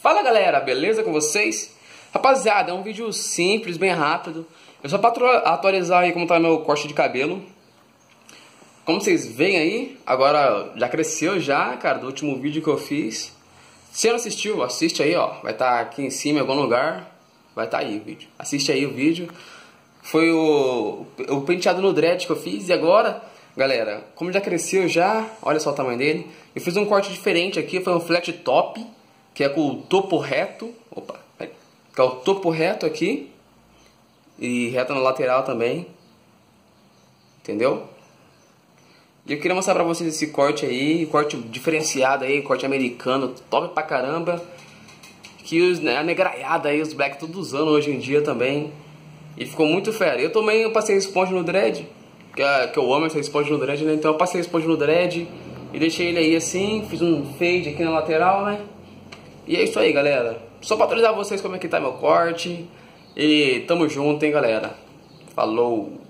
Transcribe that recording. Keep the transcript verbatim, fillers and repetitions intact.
Fala galera, beleza com vocês? Rapaziada, é um vídeo simples, bem rápido. É só para atualizar aí como tá meu corte de cabelo. Como vocês veem aí, agora já cresceu já, cara, do último vídeo que eu fiz. Se não assistiu, assiste aí, ó. Vai estar tá aqui em cima em algum lugar. Vai estar tá aí o vídeo. Assiste aí o vídeo. Foi o, o penteado no dread que eu fiz. E agora, galera, como já cresceu já, olha só o tamanho dele. Eu fiz um corte diferente aqui, foi um flat top, que é com o topo reto. Opa, que é o topo reto aqui. E reto na lateral também. Entendeu? E eu queria mostrar pra vocês esse corte aí, corte diferenciado aí, corte americano, top pra caramba. Que os, né, a negraiada aí, os black tudo usando hoje em dia também. E ficou muito fera. Eu também eu passei esponja no dread, que, é, que eu amo essa esponja no dread, né? Então eu passei esponja no dread e deixei ele aí assim, fiz um fade aqui na lateral, né? E é isso aí, galera. Só pra atualizar vocês como é que tá meu corte. E tamo junto, hein, galera. Falou!